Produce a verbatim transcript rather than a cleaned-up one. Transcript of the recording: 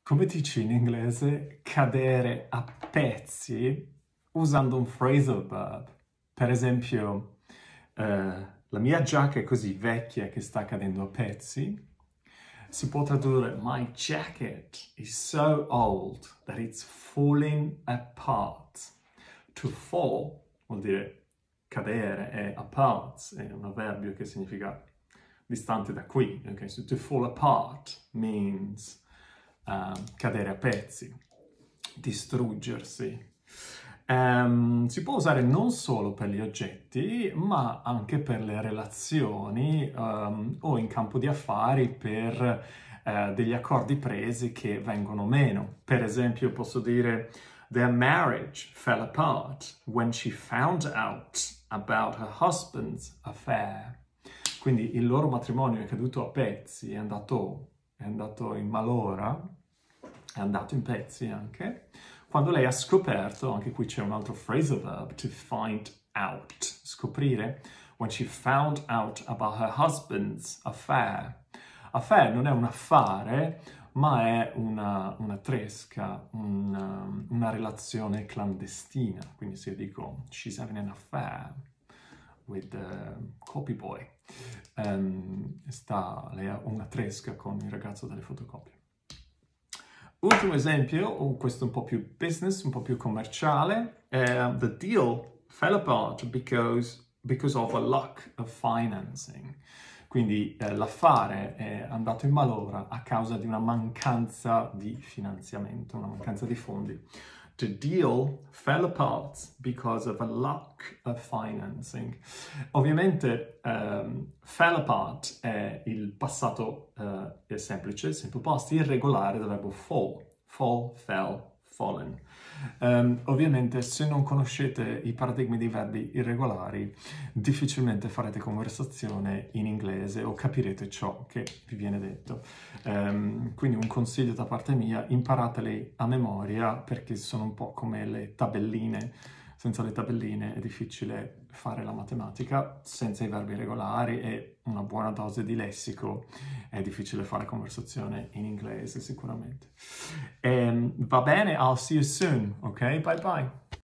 Come dici in inglese cadere a pezzi usando un phrasal verb? Per esempio, eh, la mia giacca è così vecchia che sta cadendo a pezzi. Si può tradurre My jacket is so old that it's falling apart. To fall vuol dire cadere e apart è un avverbio che significa distante da qui. Okay? So to fall apart means um, cadere a pezzi, distruggersi. Um, si può usare non solo per gli oggetti, ma anche per le relazioni um, o in campo di affari per uh, degli accordi presi che vengono meno. Per esempio, posso dire Their marriage fell apart when she found out about her husband's affair. Quindi il loro matrimonio è caduto a pezzi, è andato, è andato in malora, è andato in pezzi anche, quando lei ha scoperto, anche qui c'è un altro phrasal verb, to find out, scoprire, when she found out about her husband's affair. Affair non è un affare, ma è una, una tresca, una, una relazione clandestina. Quindi se io dico, she's having an affair with the copy boy, um, sta, lei ha una tresca con il ragazzo delle fotocopie. Ultimo esempio, questo un po' più business, un po' più commerciale. Uh, the deal fell apart because, because of a lack of financing. Quindi eh, l'affare è andato in malora a causa di una mancanza di finanziamento, una mancanza di fondi. The deal fell apart because of a lack of financing. Ovviamente um, fell apart è il passato uh, è semplice, simple past, irregolare del verbo fall. Fall, fell, fallen. Um, ovviamente se non conoscete i paradigmi dei verbi irregolari, difficilmente farete conversazione in inglese o capirete ciò che vi viene detto. Um, quindi un consiglio da parte mia, imparateli a memoria perché sono un po' come le tabelline. Senza le tabelline è difficile fare la matematica, senza i verbi regolari e una buona dose di lessico è difficile fare conversazione in inglese sicuramente. Um, va bene, I'll see you soon, ok? Bye bye!